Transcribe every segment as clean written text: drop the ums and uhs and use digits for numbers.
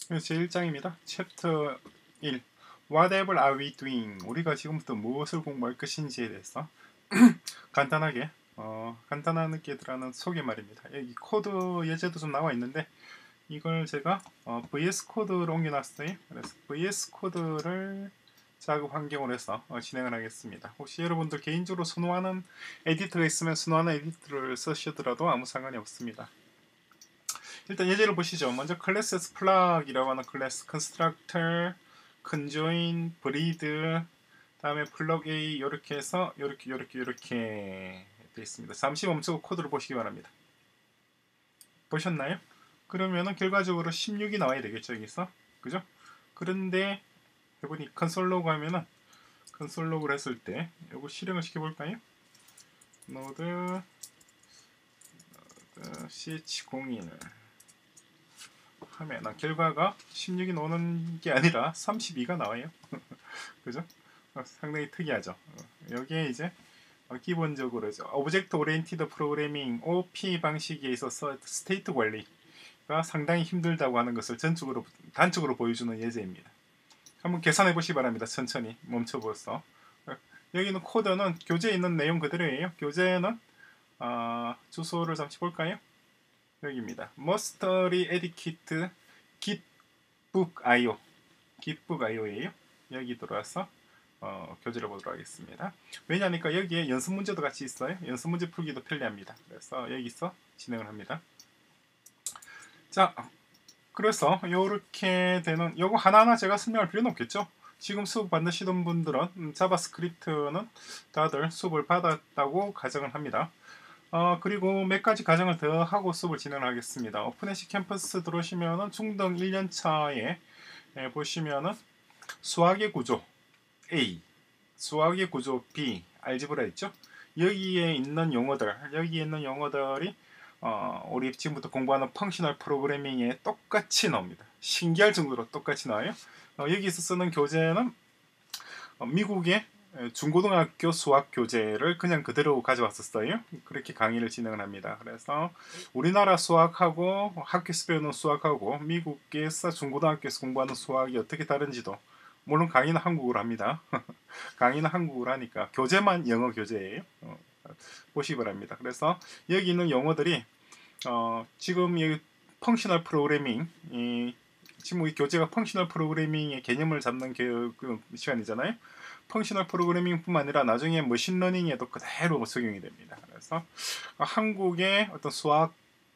제1장입니다. 챕터 1. Whatever are we doing? 우리가 지금부터 무엇을 공부할 것인지에 대해서 간단하게 들어가는 소개 말입니다. 여기 코드 예제도 좀 나와 있는데 이걸 제가 VS 코드로 옮겨놨어요. 그래서 VS 코드를 작업 환경으로 해서 진행을 하겠습니다. 혹시 여러분들 개인적으로 선호하는 에디터가 있으면 선호하는 에디터를 쓰시더라도 아무 상관이 없습니다. 일단 예제를 보시죠. 먼저 클래스 플락이라고 하는 클래스 constructor, conjoin, breed, 다음에 plug a 이렇게 해서 이렇게 되어 있습니다. 잠시 멈추고 코드를 보시기 바랍니다. 보셨나요? 그러면은 결과적으로 16이 나와야 되겠죠, 여기서. 그죠? 그런데 해보니 컨솔 로그 하면은 컨솔 로그를 했을 때 이거 실행을 시켜볼까요? 노드 ch01 하면 결과가 16이 나오는 게 아니라 32가 나와요. 그죠? 상당히 특이하죠. 여기에 이제 기본적으로 오브젝트 오리엔티드 프로그래밍 OP 방식에 있어서 스테이트 관리가 상당히 힘들다고 하는 것을 단적으로 보여주는 예제입니다. 한번 계산해 보시기 바랍니다. 천천히 멈춰보서. 여기는 코드는 교재에 있는 내용 그대로예요. 교재는 주소를 잠시 볼까요? 여기입니다. 머스터리 에디키트 gitbook io.io예요. 여기 들어와서 교재를 보도록 하겠습니다. 왜냐하니까 여기에 연습 문제도 같이 있어요. 연습 문제 풀기도 편리합니다. 그래서 여기서 진행을 합니다. 자, 그래서 이렇게 되는 요거 하나하나 제가 설명할 필요는 없겠죠. 지금 수업 받으시던 분들은 자바스크립트는 다들 수업을 받았다고 가정을 합니다. 그리고 몇 가지 가정을 더 하고 수업을 진행하겠습니다. 오픈에시 캠퍼스 들어오시면은 중등 1년차에 보시면은 수학의 구조 A, 수학의 구조 B, 알지브라 있죠? 여기에 있는 용어들이 우리 지금부터 공부하는 펑셔널 프로그래밍에 똑같이 나옵니다. 신기할 정도로 똑같이 나와요. 여기서 쓰는 교재는 미국의 중고등학교 수학 교재를 그냥 그대로 가져왔었어요. 그렇게 강의를 진행을 합니다. 그래서 우리나라 수학하고 학교에서 배우는 수학하고 미국에서 중고등학교에서 공부하는 수학이 어떻게 다른지도, 물론 강의는 한국어로 합니다. 강의는 한국어로 하니까 교재만 영어 교재예요. 보시기 바랍니다. 그래서 여기 있는 용어들이 지금 이 펑셔널 프로그래밍, 지금 우리 교재가 펑셔널 프로그래밍의 개념을 잡는 시간이잖아요. 펑셔널 프로그래밍뿐만 아니라 나중에 머신러닝에도 그대로 적용이 됩니다. 그래서 한국의 어떤 수학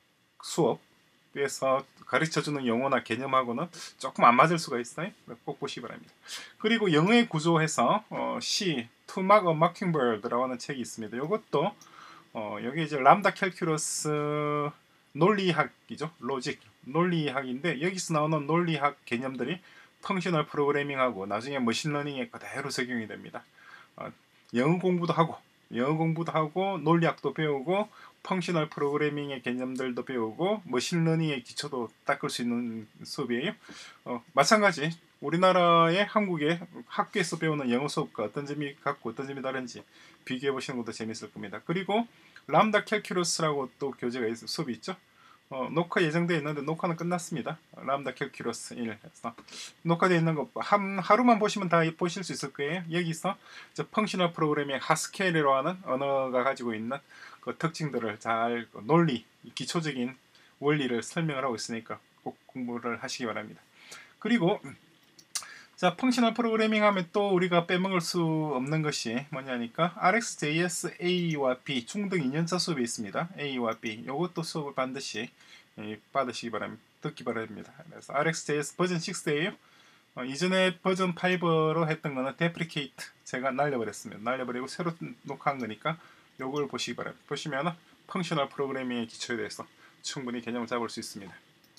수업에서 가르쳐주는 용어나 개념하고는 조금 안 맞을 수가 있어요. 꼭 보시기 바랍니다. 그리고 영어의 구조에서 C, To Mark a Mockingbird라고 하는 책이 있습니다. 이것도 여기 이제 람다 캘큘러스 논리학이죠. 로직 논리학인데 여기서 나오는 논리학 개념들이 펑셔널 프로그래밍하고 나중에 머신러닝에 그대로 적용이 됩니다. 영어 공부도 하고 논리학도 배우고 펑셔널 프로그래밍의 개념들도 배우고 머신러닝의 기초도 닦을 수 있는 수업이에요. 마찬가지 우리나라의 한국의 학교에서 배우는 영어 수업과 어떤 점이 같고 어떤 점이 다른지 비교해 보시는 것도 재밌을 겁니다. 그리고 람다 캘큘러스라고 또 교재가 수업이 있죠. 녹화 예정되어 있는데 녹화는 끝났습니다. 람다 캘큘러스 1 해서 녹화되어 있는 거 하루만 보시면 다 보실 수 있을 거예요. 여기서 펑셔널 프로그래밍 하스케일이라고 하는 언어가 가지고 있는 그 특징들을 잘 논리, 기초적인 원리를 설명을 하고 있으니까 꼭 공부를 하시기 바랍니다. 그리고 자, 펑셔널 프로그래밍 하면 또 우리가 빼먹을 수 없는 것이 뭐냐니까 RxJS A와 B 중등 2년차 수업이 있습니다. A와 B 이것도 수업을 반드시 받으시기 바랍니다. 듣기 바랍니다. 그래서 RxJS 버전 6예요. 이전에 버전 5로 했던 거는 데프리케이트 제가 날려버렸습니다. 날려버리고 새로 녹화한 거니까 요걸 보시기 바랍니다. 보시면은 펑셔널 프로그래밍의 기초에 대해서 충분히 개념을 잡을 수 있습니다.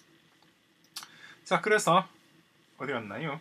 자, 그래서 어디 갔나요?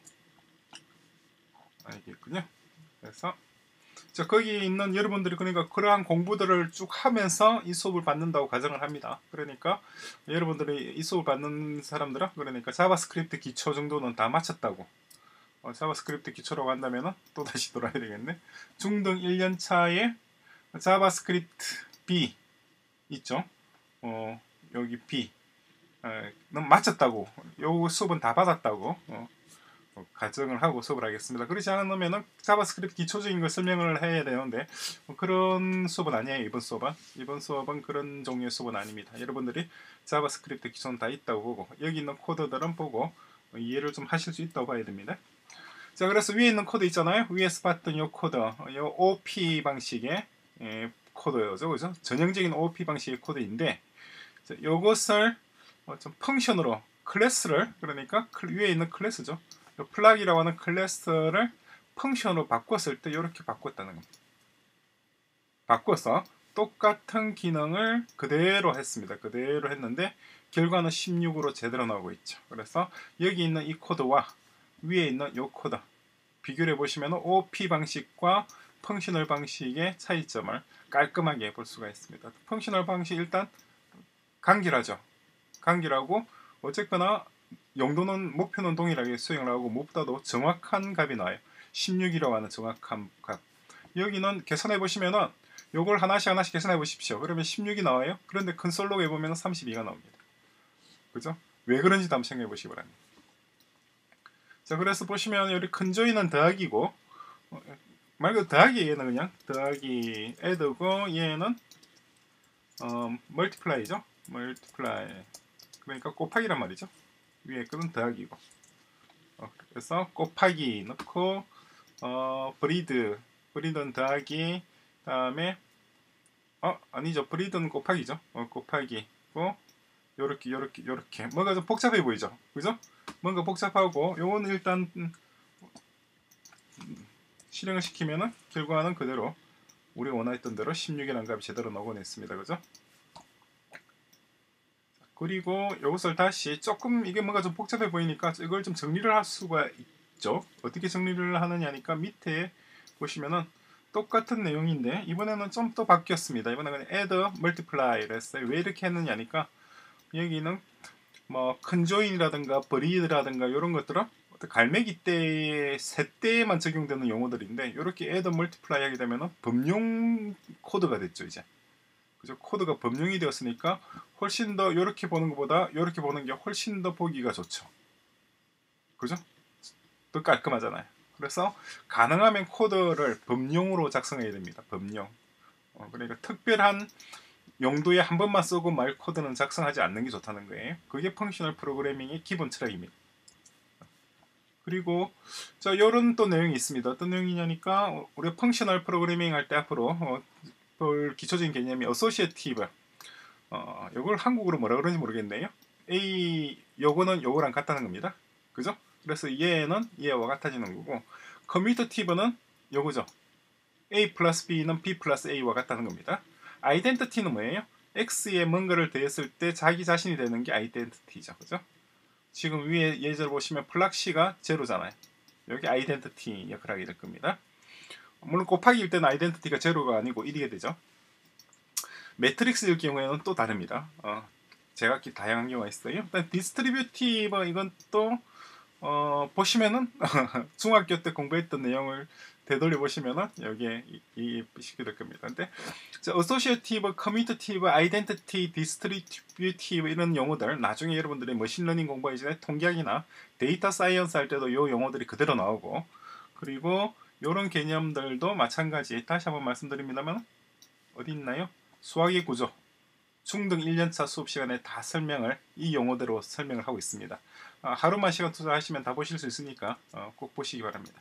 알겠군요. 그래서 거기 있는 여러분들이 그러니까 그러한 공부들을 쭉 하면서 이 수업을 받는다고 가정을 합니다. 그러니까 여러분들이 이 수업을 받는 사람들은 그러니까 자바스크립트 기초 정도는 다 마쳤다고. 자바스크립트 기초라고 한다면 또 다시 돌아야 되겠네. 중등 1년차에 자바스크립트 B 있죠. 여기 B 넌 마쳤다고, 요 수업은 다 받았다고 가정을 하고 수업을 하겠습니다. 그렇지 않으면 자바스크립트 기초적인 걸 설명을 해야 되는데 그런 수업은 아니에요. 이번 수업은 그런 종류의 수업은 아닙니다. 여러분들이 자바스크립트 기초는 다 있다고 보고 여기 있는 코드들은 보고 이해를 좀 하실 수 있다고 봐야 됩니다. 자, 그래서 위에 있는 코드 있잖아요. 위에서 봤던 요 코드, 요 OP 방식의 코드죠, 그죠? 전형적인 OP 방식의 코드인데, 자, 요것을 좀 펑션으로 클래스를, 그러니까 위에 있는 클래스죠. 요 플락이라고 하는 클래스를 펑션으로 바꿨을 때 이렇게 바꿨다는 겁니다. 바꿔서 똑같은 기능을 그대로 했습니다. 그대로 했는데 결과는 16으로 제대로 나오고 있죠. 그래서 여기 있는 이 코드와 위에 있는 이 코드 비교를 해보시면 OP 방식과 펑셔널 방식의 차이점을 깔끔하게 볼 수가 있습니다. 펑셔널 방식 일단 간결하죠. 간결하고 어쨌거나 용도는 목표는 동일하게 수행을 하고 무엇보다도 정확한 값이 나와요. 16이라고 하는 정확한 값. 여기는 계산해 보시면은 요걸 하나씩 계산해 보십시오. 그러면 16이 나와요. 그런데 컨솔로 해보면 32가 나옵니다. 그죠? 왜 그런지도 한번 생각해 보시기 바랍니다. 자, 그래서 보시면 여기 큰 조이는 더하기고 말 그대로 더하기, 얘는 그냥 더하기 애드고 얘는 멀티플라이죠. 멀티플라이, 그러니까 곱하기란 말이죠. 위에 거는 더하기고 그래서 곱하기 넣고 브리드는 더하기, 다음에 아니죠, 브리드는 곱하기죠. 곱하기고 요렇게 뭔가 좀 복잡해 보이죠, 그죠? 뭔가 복잡하고 요거는 일단 실행을 시키면은 결과는 그대로 우리가 원했던 대로 16이라는 값이 제대로 나오곤 했습니다, 그죠? 그리고 이것을 다시 조금 이게 뭔가 좀 복잡해 보이니까 이걸 좀 정리를 할 수가 있죠. 어떻게 정리를 하느냐니까 밑에 보시면은 똑같은 내용인데 이번에는 좀 더 바뀌었습니다. 이번에는 add, multiply를 했어요. 왜 이렇게 했느냐니까 여기는 뭐 컨조인이라든가 브리드라든가 이런 것들은 갈매기 때의 새 때에만 적용되는 용어들인데 이렇게 add, multiply 하게 되면은 범용 코드가 됐죠, 이제. 그죠? 코드가 범용이 되었으니까 훨씬 더 이렇게 보는 것보다 이렇게 보는 게 훨씬 더 보기가 좋죠. 그죠? 더 깔끔하잖아요. 그래서 가능하면 코드를 범용으로 작성해야 됩니다. 범용. 그러니까 특별한 용도에 한 번만 쓰고 말 코드는 작성하지 않는 게 좋다는 거예요. 그게 펑셔널 프로그래밍의 기본 철학입니다. 그리고 자, 이런 또 내용이 있습니다. 어떤 내용이냐니까 우리가 펑셔널 프로그래밍 할 때 앞으로 볼 기초적인 개념이 어소시에티브. 이걸 한국어로 뭐라 그러는지 모르겠네요. 요거는 요거랑 같다는 겁니다. 그죠? 그래서 얘는 얘와 같아지는 거고, 커뮤니티브는 요거죠. A 플러스 B는 B 플러스 A와 같다는 겁니다. 아이덴티티는 뭐예요? X에 뭔가를 더했을 때 자기 자신이 되는 게 아이덴티티죠. 그죠? 지금 위에 예절 보시면 플락시가 제로잖아요. 여기 아이덴티티 역할을 하게 될 겁니다. 물론 곱하기일 때는 아이덴티티가 제로가 아니고 1이게 되죠. 매트릭스일 경우에는 또 다릅니다. 제각기 다양한 경우가 있어요. 일단 디스트리뷰티브, 이건 또 보시면은 중학교 때 공부했던 내용을 되돌려 보시면은 여기에 이식이 될 겁니다. 근데 어소시에티브, 커뮤니티브, 아이덴티티, 디스트리뷰티브 이런 용어들 나중에 여러분들이 머신러닝 공부하기 전에 통계학이나 데이터 사이언스 할 때도 이 용어들이 그대로 나오고, 그리고 이런 개념들도 마찬가지. 다시 한번 말씀드립니다만 어디 있나요? 수학의 구조, 중등 1년차 수업 시간에 다 설명을 이 용어대로 설명을 하고 있습니다. 하루만 시간 투자하시면 다 보실 수 있으니까 꼭 보시기 바랍니다.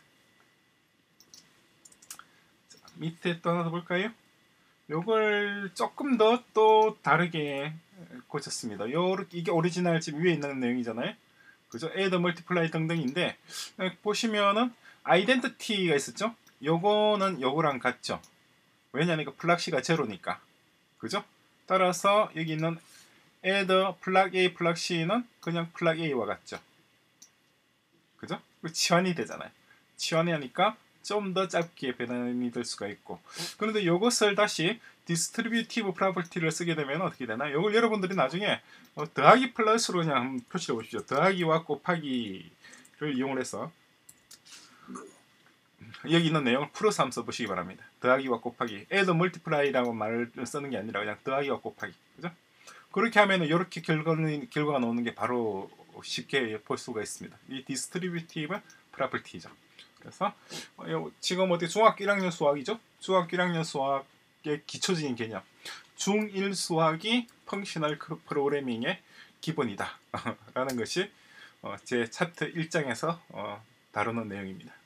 자, 밑에 또 하나 더 볼까요? 요걸 조금 더 또 다르게 고쳤습니다. 이게 오리지널 지금 위에 있는 내용이잖아요. 그죠? add, multiply 등등인데 보시면은 아이덴티티가 있었죠? 요거는 요거랑 같죠? 왜냐니까 플락시가 제로니까. 그죠? 따라서 여기 있는 add 플락 A 플락 C는 그냥 플락 A와 같죠. 그죠? 치환이 되잖아요. 치환이 하니까 좀 더 짧게 배단이 될 수가 있고, 그런데 이것을 다시 디스트리뷰티브 프로퍼티를 쓰게 되면 어떻게 되나? 이걸 여러분들이 나중에 더하기 플러스로 그냥 한번 표시해 보십시오. 더하기와 곱하기를 이용을 해서 여기 있는 내용을 풀어서 한번 써보시기 바랍니다. 더하기와 곱하기, add, multiply라고 말을 쓰는 게 아니라 그냥 더하기와 곱하기, 그죠? 그렇게 하면은 이렇게 결과가 나오는 게 바로 쉽게 볼 수가 있습니다. 이 디스트리뷰티브 프로퍼티죠. 그래서 지금 어디 중학교 1학년 수학이죠? 중학교 1학년 수학의 기초적인 개념. 중1 수학이 펑셔널 프로그래밍의 기본이다. 라는 것이 제 차트 1장에서 다루는 내용입니다.